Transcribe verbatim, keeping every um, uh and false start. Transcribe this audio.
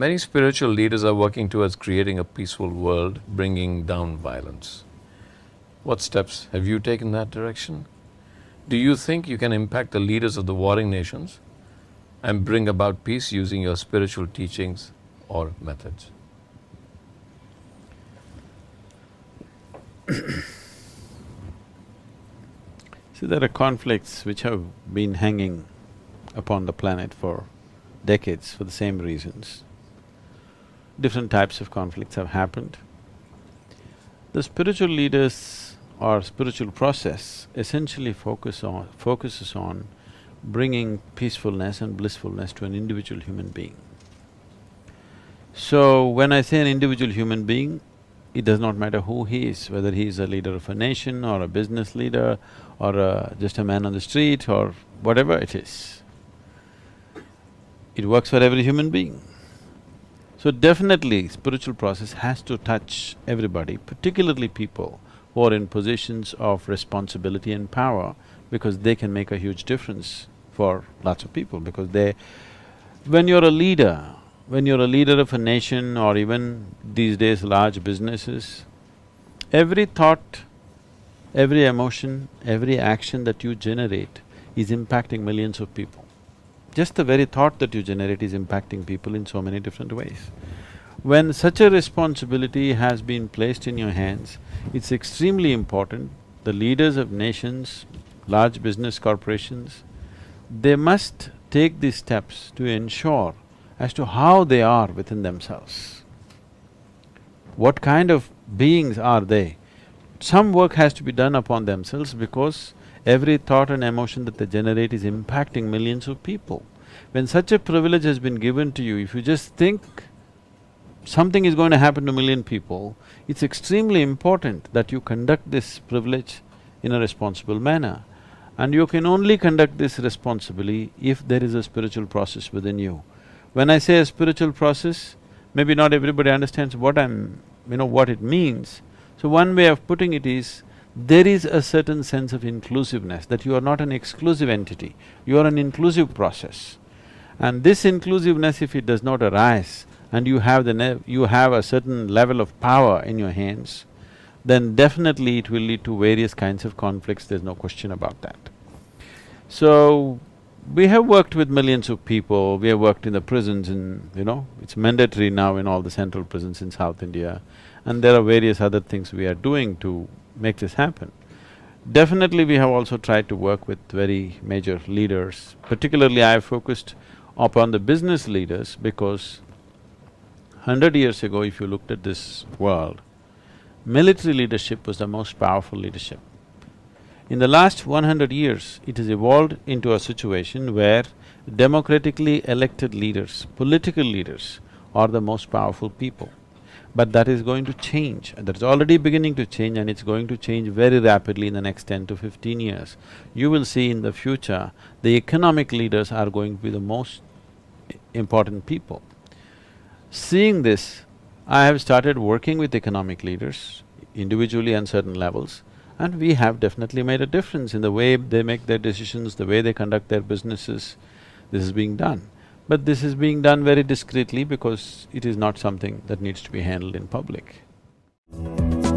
Many spiritual leaders are working towards creating a peaceful world, bringing down violence. What steps have you taken in that direction? Do you think you can impact the leaders of the warring nations and bring about peace using your spiritual teachings or methods? See, there are conflicts which have been hanging upon the planet for decades for the same reasons. Different types of conflicts have happened. The spiritual leaders or spiritual process essentially focus on… focuses on bringing peacefulness and blissfulness to an individual human being. So, when I say an individual human being, it does not matter who he is, whether he is a leader of a nation or a business leader or a, just a man on the street or whatever it is. It works for every human being. So definitely, spiritual process has to touch everybody, particularly people who are in positions of responsibility and power, because they can make a huge difference for lots of people, because they… when you're a leader, when you're a leader of a nation or even these days large businesses, every thought, every emotion, every action that you generate is impacting millions of people. Just the very thought that you generate is impacting people in so many different ways. When such a responsibility has been placed in your hands, it's extremely important, the leaders of nations, large business corporations, they must take these steps to ensure as to how they are within themselves. What kind of beings are they? Some work has to be done upon themselves because every thought and emotion that they generate is impacting millions of people. When such a privilege has been given to you, if you just think something is going to happen to a million people, it's extremely important that you conduct this privilege in a responsible manner. And you can only conduct this responsibly if there is a spiritual process within you. When I say a spiritual process, maybe not everybody understands what I'm… you know, what it means. So one way of putting it is, there is a certain sense of inclusiveness, that you are not an exclusive entity, you are an inclusive process. And this inclusiveness, if it does not arise and you have the… ne you have a certain level of power in your hands, then definitely it will lead to various kinds of conflicts, there's no question about that. So, we have worked with millions of people, we have worked in the prisons in… you know, it's mandatory now in all the central prisons in South India, and there are various other things we are doing to make this happen. Definitely we have also tried to work with very major leaders, particularly I have focused upon the business leaders because hundred years ago, if you looked at this world, military leadership was the most powerful leadership. In the last one hundred years, it has evolved into a situation where democratically elected leaders, political leaders are the most powerful people. But that is going to change, and that's already beginning to change, and it's going to change very rapidly in the next ten to fifteen years. You will see in the future, the economic leaders are going to be the most important people. Seeing this, I have started working with economic leaders, individually on certain levels, and we have definitely made a difference in the way they make their decisions, the way they conduct their businesses. This is being done. But this is being done very discreetly because it is not something that needs to be handled in public.